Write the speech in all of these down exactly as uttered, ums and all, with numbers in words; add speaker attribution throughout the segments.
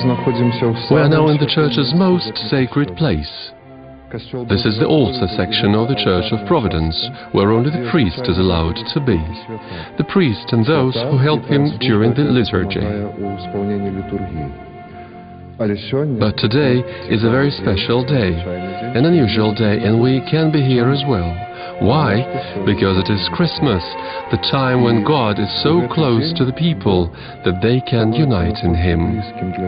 Speaker 1: We are now in the church's most sacred place. This is the altar section of the Church of Providence, where only the priest is allowed to be. The priest and those who help him during the liturgy. But today is a very special day, an unusual day, and we can be here as well. Why? Because it is Christmas, the time when God is so close to the people that they can unite in Him.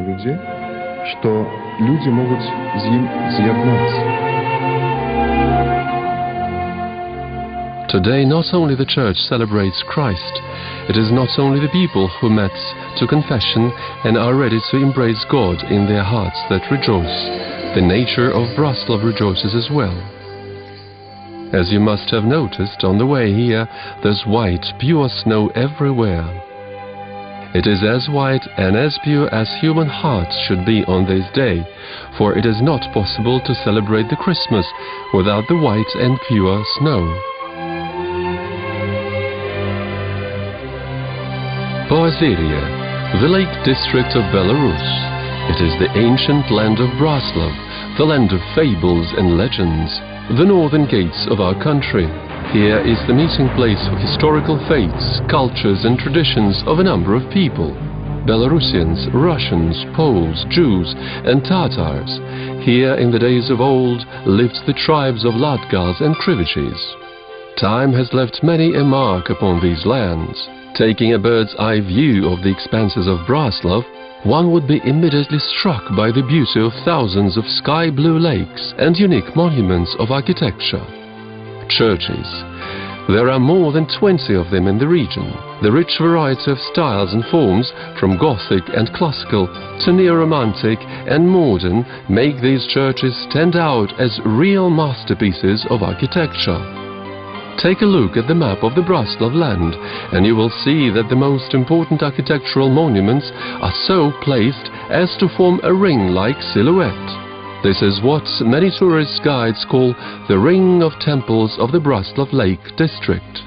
Speaker 1: Today not only the Church celebrates Christ, it is not only the people who met to confession and are ready to embrace God in their hearts that rejoice. The nature of Braslav rejoices as well. As you must have noticed on the way here, there's white, pure snow everywhere. It is as white and as pure as human hearts should be on this day, for it is not possible to celebrate the Christmas without the white and pure snow. Poezeria, the Lake District of Belarus. It is the ancient land of Braslav, the land of fables and legends, the northern gates of our country. Here is the meeting place for historical faiths, cultures and traditions of a number of people. Belarusians, Russians, Poles, Jews and Tatars. Here in the days of old lived the tribes of Latgals and Krivichis. Time has left many a mark upon these lands. Taking a bird's-eye view of the expanses of Braslav, one would be immediately struck by the beauty of thousands of sky-blue lakes and unique monuments of architecture. Churches. There are more than twenty of them in the region. The rich variety of styles and forms, from Gothic and classical to neo-romantic and modern, make these churches stand out as real masterpieces of architecture. Take a look at the map of the Braslav land, and you will see that the most important architectural monuments are so placed as to form a ring-like silhouette. This is what many tourist guides call the Ring of Temples of the Braslav Lake District.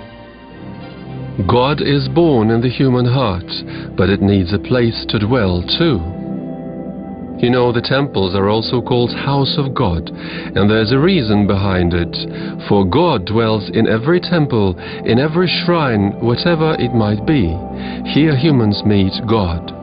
Speaker 1: God is born in the human heart, but it needs a place to dwell too. You know, the temples are also called House of God, and there's a reason behind it. For God dwells in every temple, in every shrine, whatever it might be. Here humans meet God.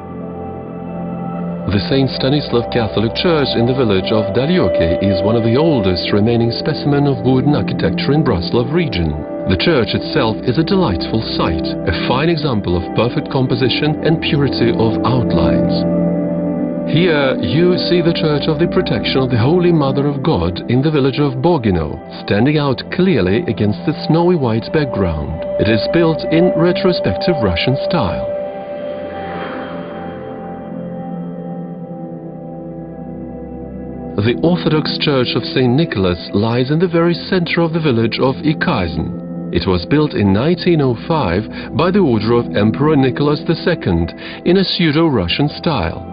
Speaker 1: The Saint Stanislav Catholic Church in the village of Dalyoki is one of the oldest remaining specimen of wooden architecture in Braslav region. The church itself is a delightful sight, a fine example of perfect composition and purity of outlines. Here you see the Church of the Protection of the Holy Mother of God in the village of Bogino, standing out clearly against the snowy white background. It is built in retrospective Russian style. The Orthodox Church of Saint Nicholas lies in the very center of the village of Ikaizn. It was built in nineteen oh five by the order of Emperor Nicholas the Second in a pseudo-Russian style.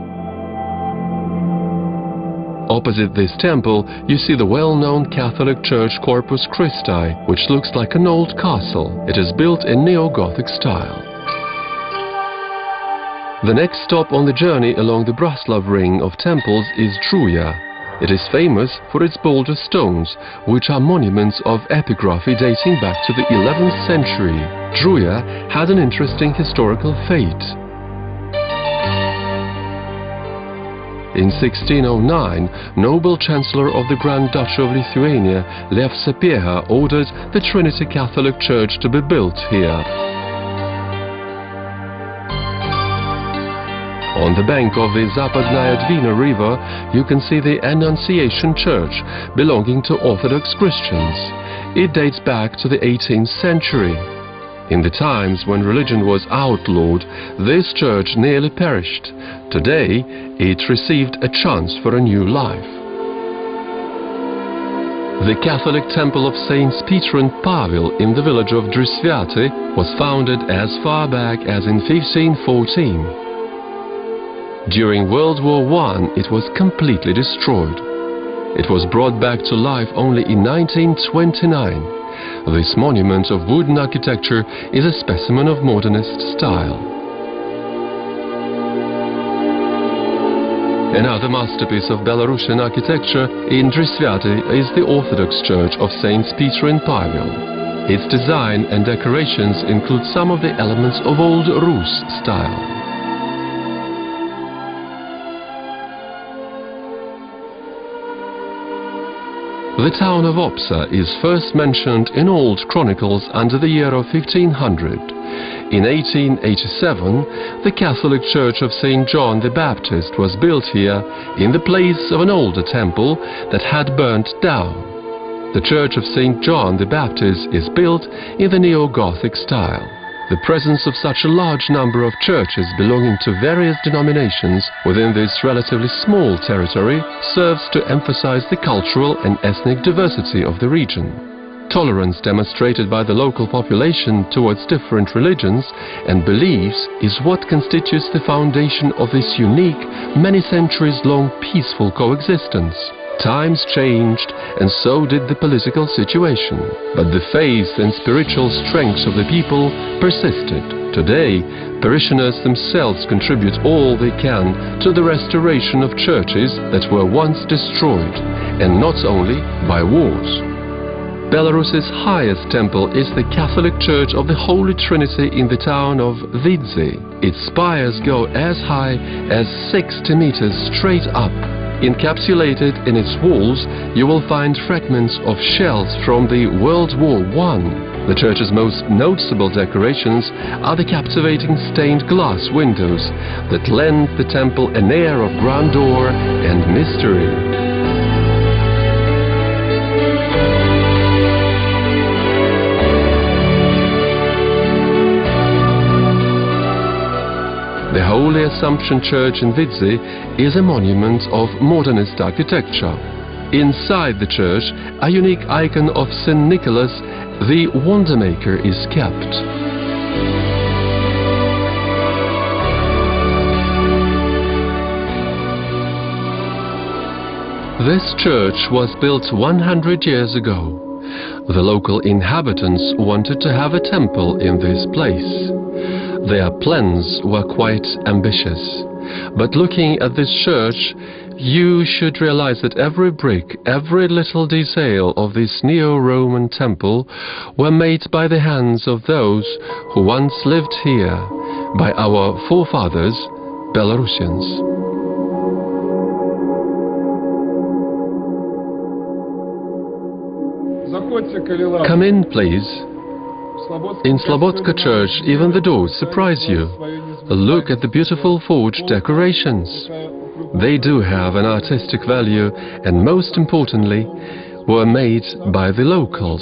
Speaker 1: Opposite this temple, you see the well-known Catholic church Corpus Christi, which looks like an old castle. It is built in neo-Gothic style. The next stop on the journey along the Braslav ring of temples is Druya. It is famous for its boulder stones, which are monuments of epigraphy dating back to the eleventh century. Druya had an interesting historical fate. In sixteen oh nine, Noble Chancellor of the Grand Duchy of Lithuania, Lev Sapieha, ordered the Trinity Catholic Church to be built here. On the bank of the Zapadnaya Dvina River, you can see the Annunciation Church, belonging to Orthodox Christians. It dates back to the eighteenth century. In the times when religion was outlawed, this church nearly perished. Today, it received a chance for a new life. The Catholic Temple of Saints Peter and Pavel in the village of Drysviaty was founded as far back as in fifteen fourteen. During World War One, it was completely destroyed. It was brought back to life only in nineteen twenty-nine. This monument of wooden architecture is a specimen of modernist style. Another masterpiece of Belarusian architecture in Drisvyaty is the Orthodox Church of Saints Peter and Pavel. Its design and decorations include some of the elements of Old Rus style. The town of Opsa is first mentioned in old chronicles under the year of fifteen hundred. In eighteen eighty-seven, the Catholic Church of Saint John the Baptist was built here in the place of an older temple that had burnt down. The Church of Saint John the Baptist is built in the neo-Gothic style. The presence of such a large number of churches belonging to various denominations within this relatively small territory serves to emphasize the cultural and ethnic diversity of the region. Tolerance demonstrated by the local population towards different religions and beliefs is what constitutes the foundation of this unique, many centuries-long peaceful coexistence. Times changed, and so did the political situation. But the faith and spiritual strengths of the people persisted. Today, parishioners themselves contribute all they can to the restoration of churches that were once destroyed, and not only by wars. Belarus's highest temple is the Catholic Church of the Holy Trinity in the town of Vidzi. Its spires go as high as sixty meters straight up. Encapsulated in its walls, you will find fragments of shells from the World War One. The church's most noticeable decorations are the captivating stained glass windows that lend the temple an air of grandeur and mystery. The Holy Assumption Church in Vidzi is a monument of modernist architecture. Inside the church, a unique icon of Saint Nicholas, the Wondermaker, is kept. This church was built one hundred years ago. The local inhabitants wanted to have a temple in this place. Their plans were quite ambitious, but looking at this church, you should realize that every brick, every little detail of this neo-Roman temple were made by the hands of those who once lived here, by our forefathers, Belarusians. Come in, please. In Slobodka Church, even the doors surprise you. Look at the beautiful forged decorations. They do have an artistic value and, most importantly, were made by the locals.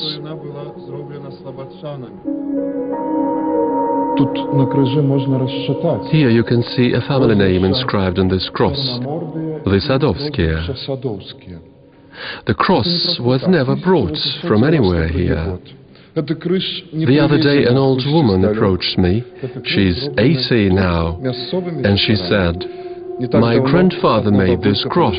Speaker 1: Here you can see a family name inscribed on this cross, the Sadovskie. The cross was never brought from anywhere here. The other day an old woman approached me. She's eighty now, and she said, "My grandfather made this cross."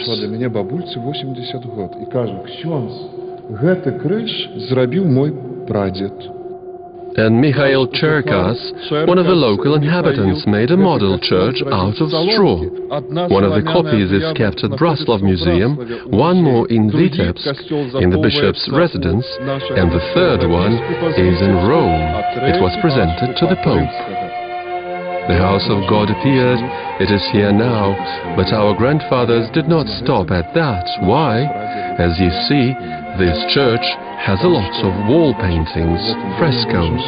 Speaker 1: And Mikhail Cherkas, one of the local inhabitants, made a model church out of straw. One of the copies is kept at Braslav Museum, one more in Vitebsk, in the bishop's residence, and the third one is in Rome. It was presented to the Pope. The house of God appeared, it is here now, but our grandfathers did not stop at that. Why? As you see, this church has a lot of wall paintings, frescoes.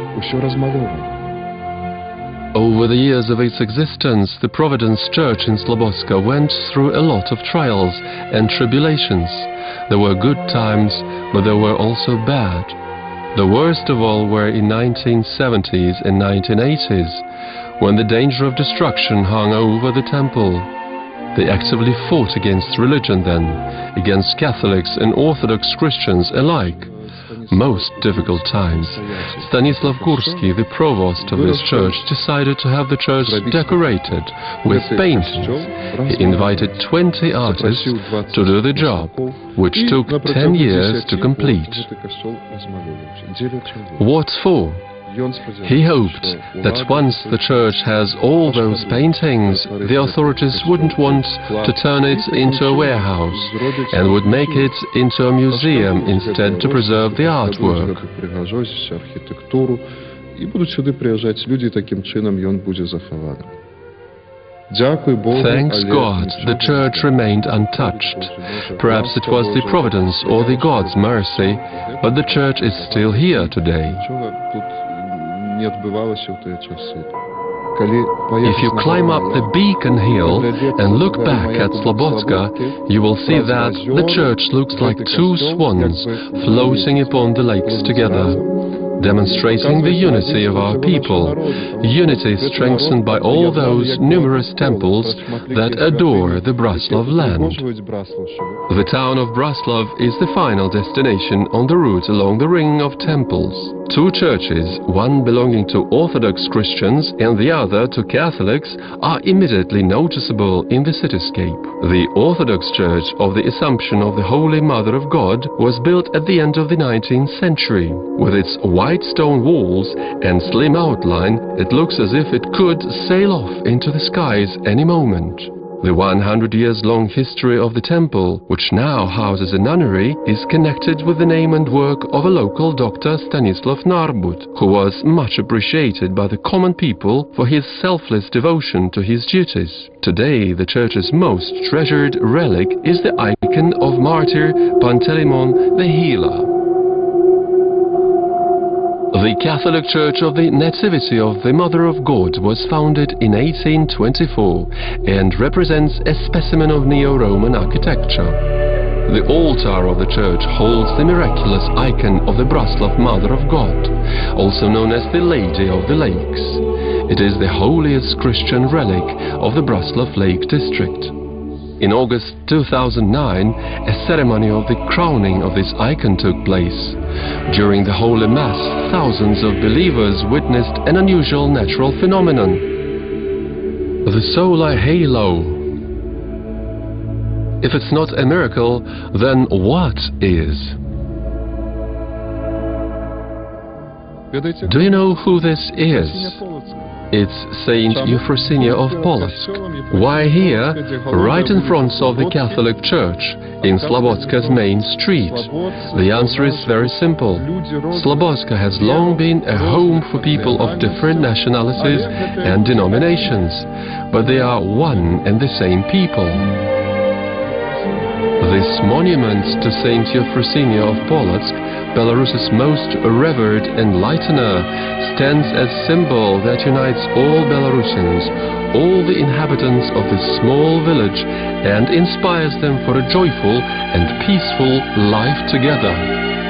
Speaker 1: Over the years of its existence, the Providence Church in Slobodka went through a lot of trials and tribulations. There were good times, but there were also bad. The worst of all were in nineteen seventies and nineteen eighties, when the danger of destruction hung over the temple. They actively fought against religion then, against Catholics and Orthodox Christians alike. Most difficult times. Stanislav Gursky, the provost of this church, decided to have the church decorated with paintings. He invited twenty artists to do the job, which took ten years to complete. What for? He hoped that once the church has all those paintings, the authorities wouldn't want to turn it into a warehouse and would make it into a museum instead to preserve the artwork.
Speaker 2: І будуть сюди приїжджати люди, таким чином він буде захований.
Speaker 1: Thanks God, the church remained untouched. Perhaps it was the providence or the God's mercy, but the church is still here today. If you climb up the Beacon Hill and look back at Slobodka, you will see that the church looks like two swans floating upon the lakes together, demonstrating the unity of our people, unity strengthened by all those numerous temples that adore the Braslav land. The town of Braslav is the final destination on the route along the ring of temples. Two churches, one belonging to Orthodox Christians and the other to Catholics, are immediately noticeable in the cityscape. The Orthodox Church of the Assumption of the Holy Mother of God was built at the end of the nineteenth century. With its white stone walls and slim outline, it looks as if it could sail off into the skies any moment. The one hundred years long history of the temple, which now houses a nunnery, is connected with the name and work of a local doctor, Stanislav Narbut, who was much appreciated by the common people for his selfless devotion to his duties. Today, the church's most treasured relic is the icon of martyr Panteleimon the Healer. The Catholic Church of the Nativity of the Mother of God was founded in eighteen twenty-four and represents a specimen of Neo-Roman architecture. The altar of the church holds the miraculous icon of the Braslav Mother of God, also known as the Lady of the Lakes. It is the holiest Christian relic of the Braslav Lake district. In August two thousand nine, a ceremony of the crowning of this icon took place. During the Holy Mass, thousands of believers witnessed an unusual natural phenomenon: the solar halo. If it's not a miracle, then what is? Do you know who this is? It's Saint Euphrosynia of Polotsk. Why here, right in front of the Catholic Church, in Slobodka's main street? The answer is very simple. Slobodka has long been a home for people of different nationalities and denominations, but they are one and the same people. This monument to Saint Euphrosynia of Polotsk, Belarus's most revered enlightener, stands as symbol that unites all Belarusians, all the inhabitants of this small village, and inspires them for a joyful and peaceful life together.